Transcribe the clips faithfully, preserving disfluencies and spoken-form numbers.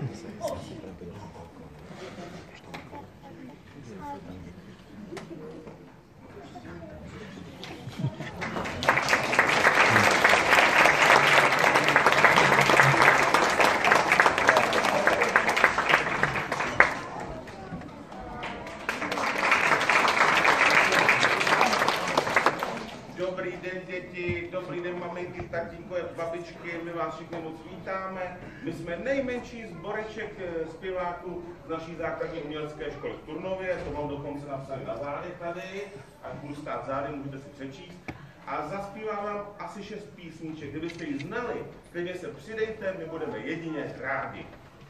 Dobrý den, děti, dobrý den, maminky, tatínkové, babičky, my vás všichni moc vítáme. My jsme nejmenší sboreček zpěváků z naší základní umělecké školy v Turnově, to mám dokonce napsané na zádech tady, ať budu stát zády, můžete si přečíst. A zaspívám vám asi šest písniček, kdybyste ji znali, klidně se přidejte, my budeme jedině rádi.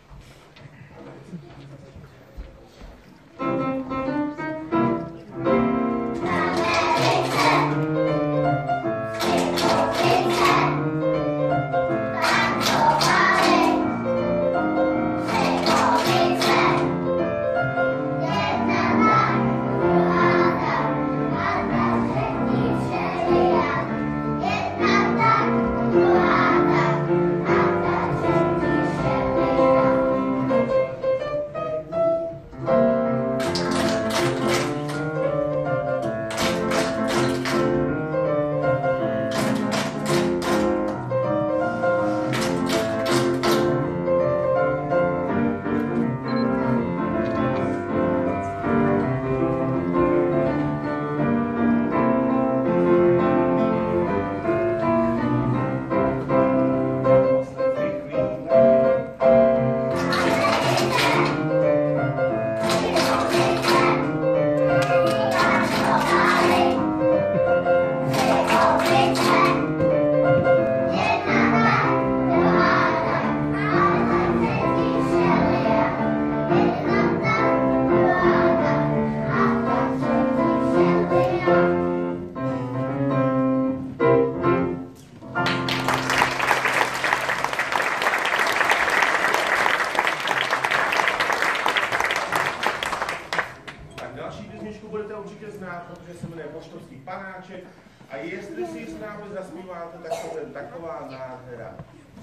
A jestli si s námi zaspíváte, tak to je taková nádhera.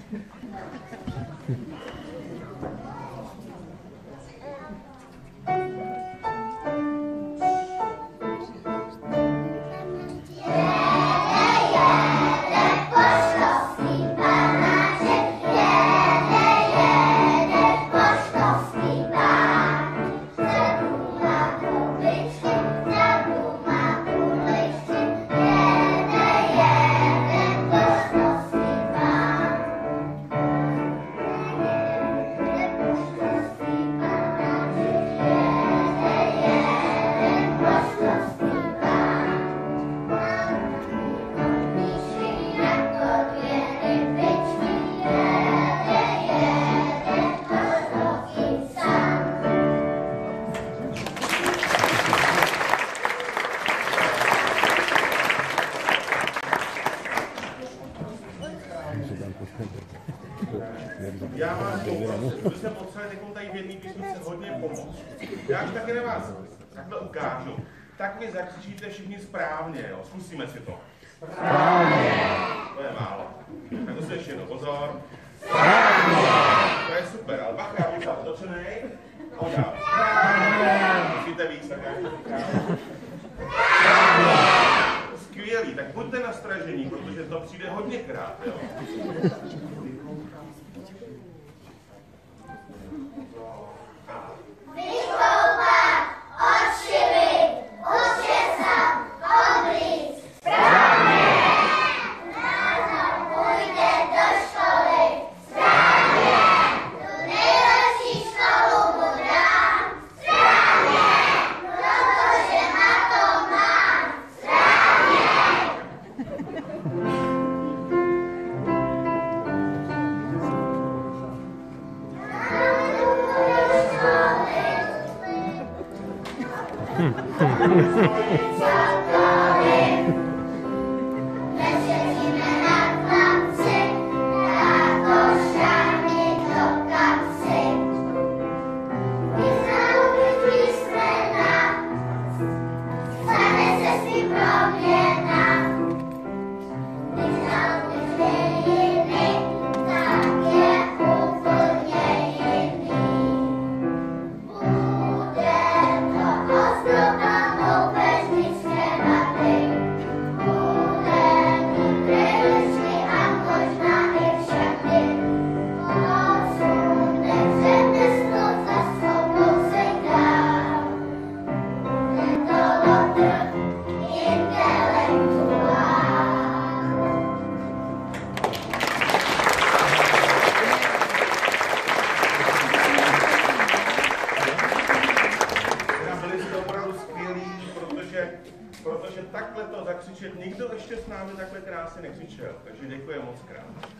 Já vám pomoct, když jsem potřeboval někomu tady v jedné písničce hodně pomoct. Já už taky na vás takhle ukážu. Tak mi zakřičíte všichni správně, jo? Zkusíme si to. Správně. To je málo. Tak to se ještě jedno, pozor. Správně. To je super, ale bacha, já budu tam otočenej. A udělám. Správně. Musíte víc, tak já to ukážu. Skvělý, tak buďte nastražení, protože to přijde hodněkrát, jo? Vykoupat, odšivit, učesat, odříct. Správně! Názor půjde do školy. Správně! Tu nejlepší školu mu dám. Správně! Protože na to mám. Správně! Jiný, tak je úplně jiný. námi takhle krásně nekřičel, takže děkuji moc krát.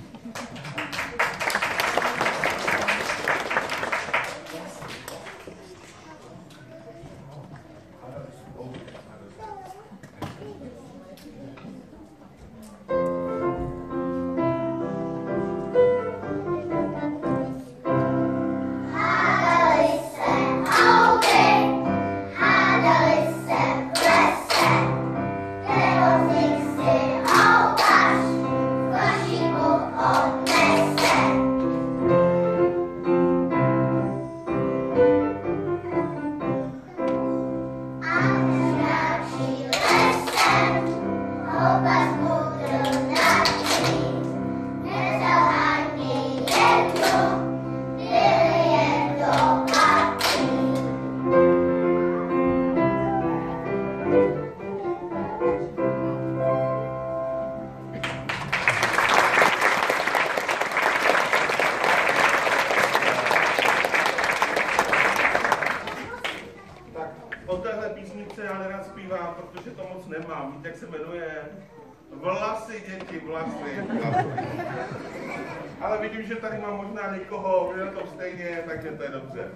Jak se jmenuje? Vlasy, děti, vlasy, vlasy. Ale vidím, že tady mám možná někoho, kdo je na tom stejně, takže to je dobře.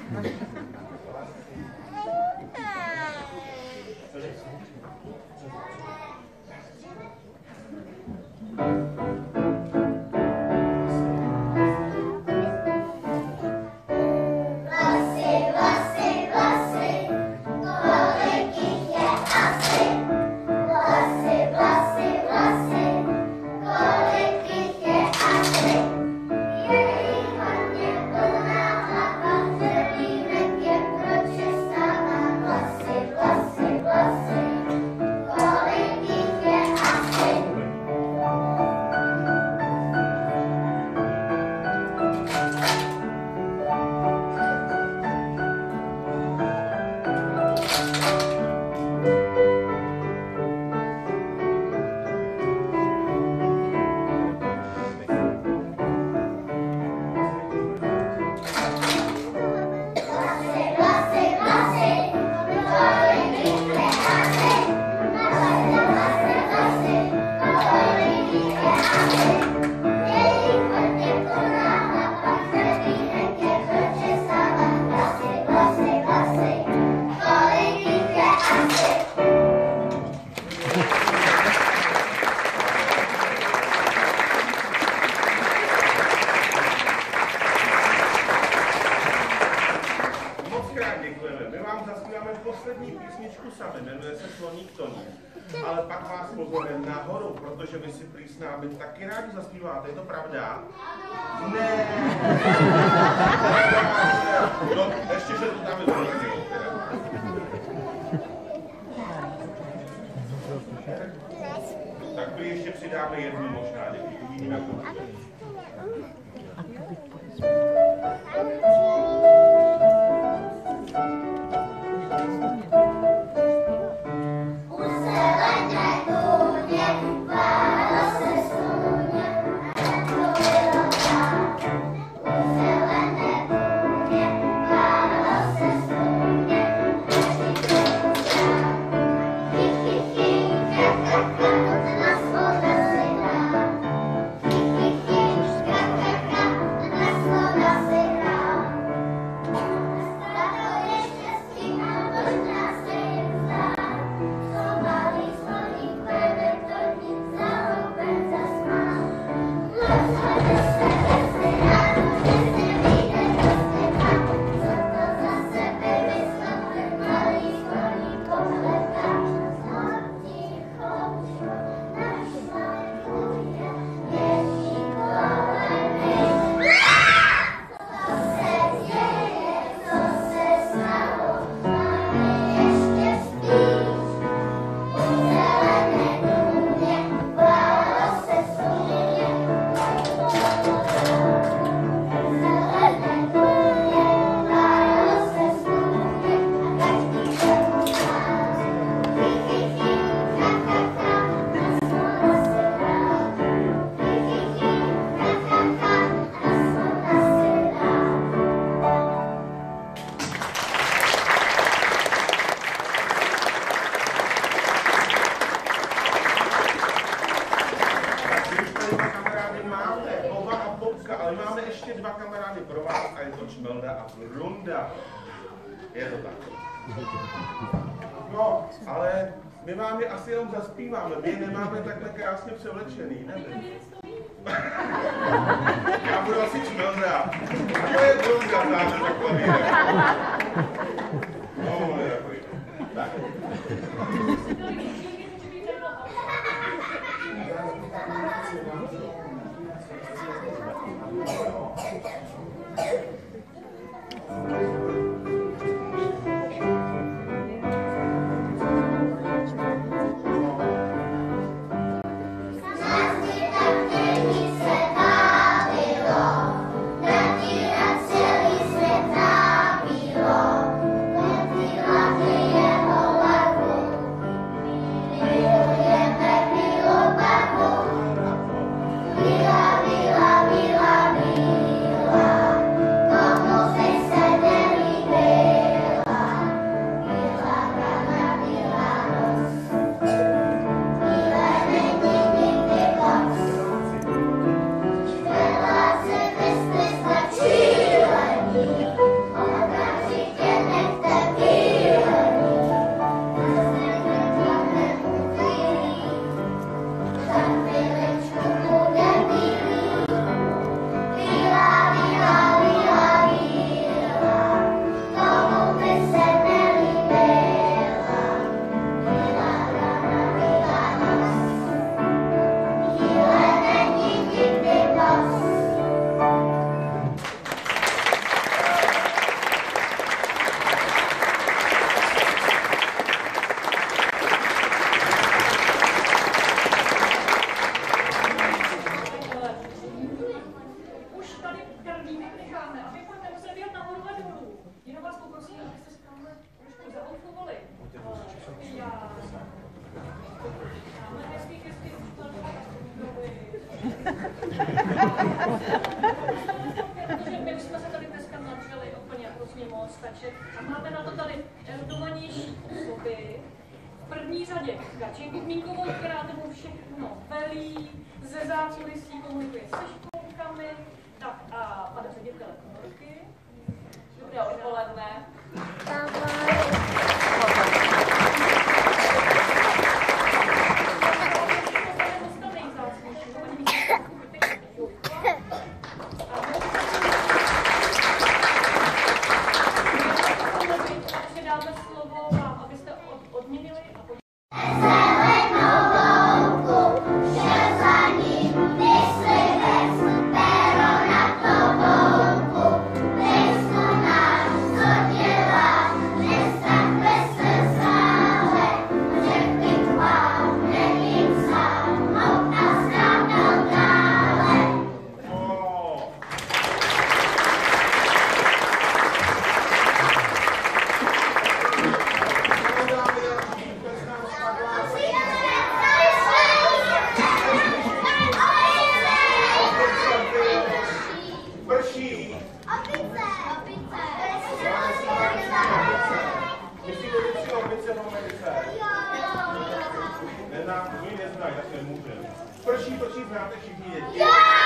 Poslední písničku sami, jmenuje se Sloník Toní, ale pak vás pozveme nahoru, protože vy si prý s námi taky rádi zaspíváte, je to pravda? Ne. No, ještě, že tu dáme velký. Tak my ještě přidáme jednu možná, děkuji, uvidíme, jak to bude. Slow ale my máme ještě dva kamarády pro vás a je to Čmelda a Brunda. Je to tak. No, ale my vám je asi jenom zaspíváme, my je nemáme takhle krásně převlečený, nevím. Já budu asi Čmelda. A to je Brunda, táže takový. No, on je takový. Tak. Protože my už jsme se tady dneska nadřeli úplně hrozně moc, takže a máme na to tady erudovanější osoby. V první řadě Kači Kudmínkovou, která tomu všechno velí, ze zákulisí komunikuje se školkami, tak a pana ředitele Komorky. Dobré odpoledne. Prší, prší, znáte všichni děti.